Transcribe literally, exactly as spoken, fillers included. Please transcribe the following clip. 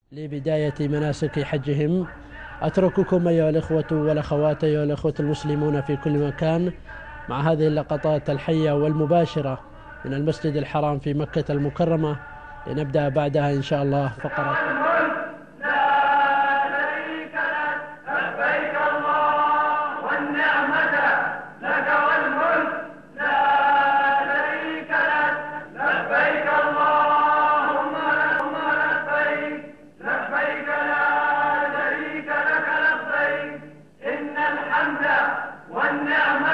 لبداية مناسك حجهم. أترككم أيها الإخوة والأخوات، أيها الإخوة المسلمون في كل مكان، مع هذه اللقطات الحية والمباشرة من المسجد الحرام في مكة المكرمة، لنبدأ بعدها إن شاء الله فقرات. والنعمة